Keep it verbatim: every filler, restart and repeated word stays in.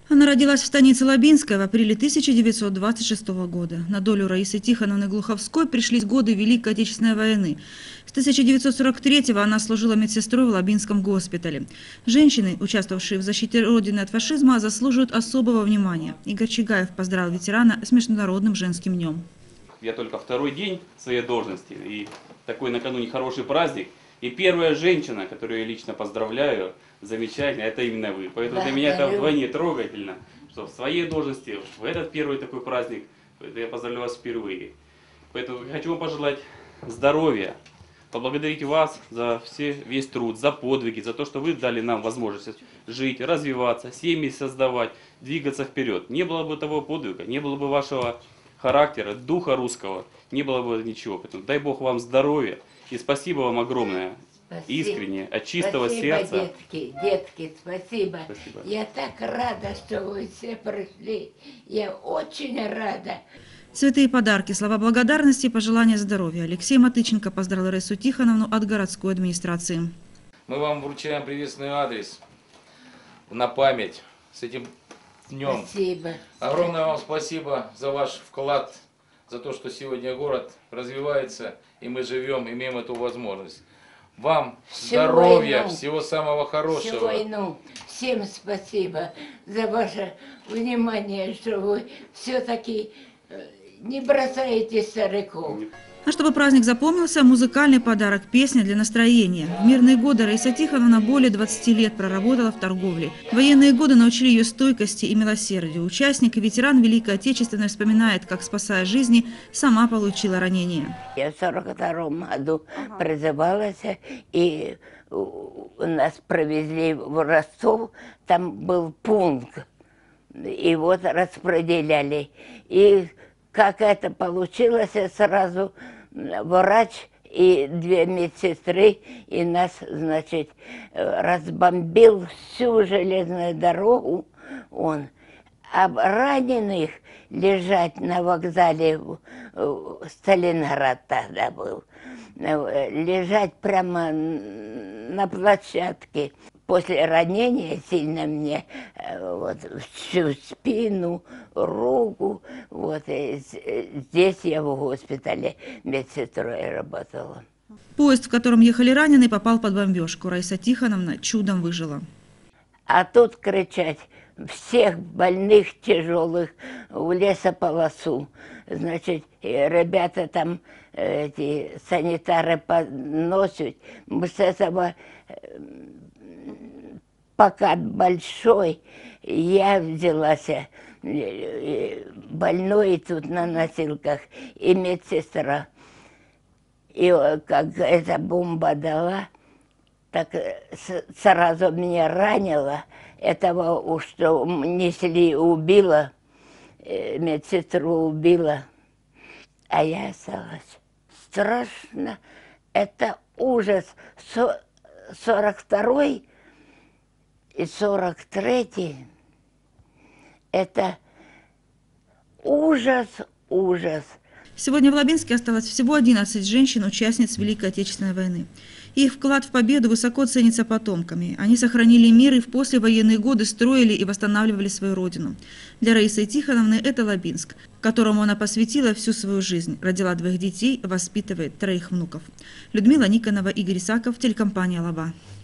Она родилась в станице Лабинская в апреле тысяча девятьсот двадцать шестого года. На долю Раисы Тихоновны Глуховской пришлись годы Великой Отечественной войны. С тысяча девятьсот сорок третьего она служила медсестрой в Лабинском госпитале. Женщины, участвовавшие в защите Родины от фашизма, заслуживают особого внимания. Игорь Чигаев поздравил ветерана с Международным женским днем. Я только второй день своей должности, и такой накануне хороший праздник. И первая женщина, которую я лично поздравляю, замечательно, это именно вы. Поэтому для меня это вдвойне трогательно, что в своей должности, в этот первый такой праздник, я поздравляю вас впервые. Поэтому хочу вам пожелать здоровья, поблагодарить вас за все, весь труд, за подвиги, за то, что вы дали нам возможность жить, развиваться, семьи создавать, двигаться вперед. Не было бы того подвига, не было бы вашего характера, духа русского, не было бы ничего. Поэтому дай Бог вам здоровья. И спасибо вам огромное, спасибо. Искренне, от чистого спасибо, сердца. Детки, детки, спасибо. спасибо. Я так рада, что вы все пришли. Я очень рада. Цветы и подарки, слова благодарности и пожелания здоровья. Алексей Матыченко поздравил Раису Тихоновну от городской администрации. Мы вам вручаем приветственный адрес на память с этим днем. Спасибо. Огромное вам спасибо за ваш вклад, за то, что сегодня город развивается, и мы живем, имеем эту возможность. Вам Всю здоровья, войну. всего самого хорошего. Всю войну. Всем спасибо за ваше внимание, что вы все-таки не бросаете стариков. А чтобы праздник запомнился, музыкальный подарок, песня для настроения. В мирные годы Раиса Тихоновна более двадцати лет проработала в торговле. Военные годы научили ее стойкости и милосердию. Участник и ветеран Великой Отечественной вспоминает, как, спасая жизни, сама получила ранение. Я в сорок втором году призывалась, и нас провезли в Ростов, там был пункт, и вот распределяли. И как это получилось, сразу врач и две медсестры, и нас, значит, разбомбил всю железную дорогу он. А раненых лежать на вокзале, Сталинград тогда был, лежать прямо на площадке. После ранения сильно мне вот, всю спину, руку, вот, и здесь я в госпитале медсестрой работала. Поезд, в котором ехали раненые, попал под бомбежку. Раиса Тихоновна чудом выжила. А тут кричать: всех больных тяжелых в лесополосу. Значит, ребята там, эти санитары подносят. Мы с этого покат большой, я взялась, больной тут на носилках, и медсестра. И как эта бомба дала, так сразу меня ранило. Этого, что несли, убила, медсестру убила, а я осталась. Страшно, это ужас. сорок второй и сорок третий, это ужас, ужас. Сегодня в Лабинске осталось всего одиннадцать женщин-участниц Великой Отечественной войны. Их вклад в победу высоко ценится потомками. Они сохранили мир и в послевоенные годы строили и восстанавливали свою родину. Для Раисы Тихоновны это Лабинск, которому она посвятила всю свою жизнь. Родила двоих детей, воспитывает троих внуков. Людмила Никонова, Игорь Исаков, телекомпания «Лаба».